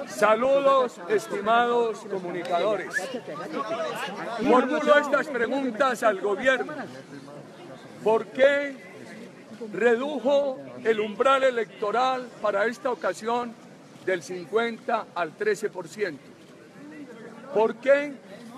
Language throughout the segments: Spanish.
Saludos, estimados comunicadores. Formulo estas preguntas al gobierno. ¿Por qué redujo el umbral electoral para esta ocasión del 50 al 13%? ¿Por qué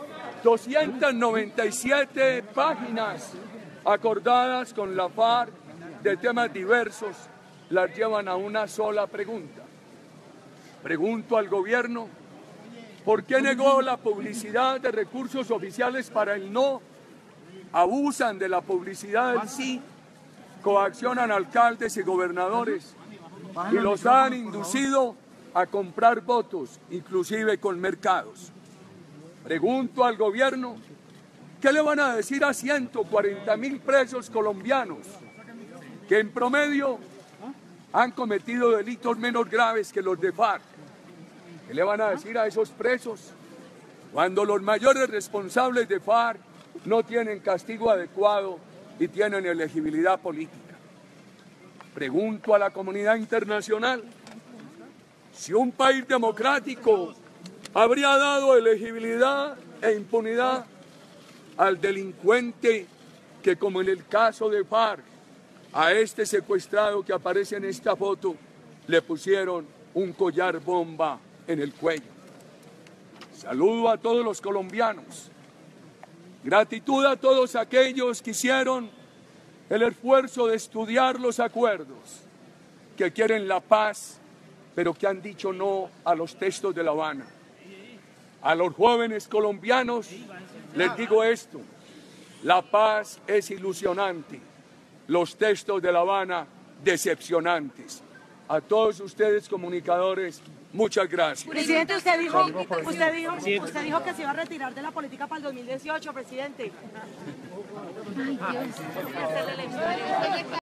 297 páginas acordadas con la FARC de temas diversos las llevan a una sola pregunta? Pregunto al gobierno, ¿por qué negó la publicidad de recursos oficiales para el no? Abusan de la publicidad del sí, coaccionan alcaldes y gobernadores y los han inducido a comprar votos, inclusive con mercados. Pregunto al gobierno, ¿qué le van a decir a 140.000 presos colombianos que en promedio han cometido delitos menos graves que los de FARC? ¿Qué le van a decir a esos presos cuando los mayores responsables de FARC no tienen castigo adecuado y tienen elegibilidad política? Pregunto a la comunidad internacional, si un país democrático habría dado elegibilidad e impunidad al delincuente que, como en el caso de FARC, a este secuestrado que aparece en esta foto, le pusieron un collar bomba en el cuello. Saludo a todos los colombianos. Gratitud a todos aquellos que hicieron el esfuerzo de estudiar los acuerdos, que quieren la paz, pero que han dicho no a los textos de La Habana. A los jóvenes colombianos les digo esto: la paz es ilusionante, los textos de La Habana decepcionantes. A todos ustedes, comunicadores, muchas gracias. Presidente, usted dijo que se iba a retirar de la política para el 2018, presidente. Ay, Dios.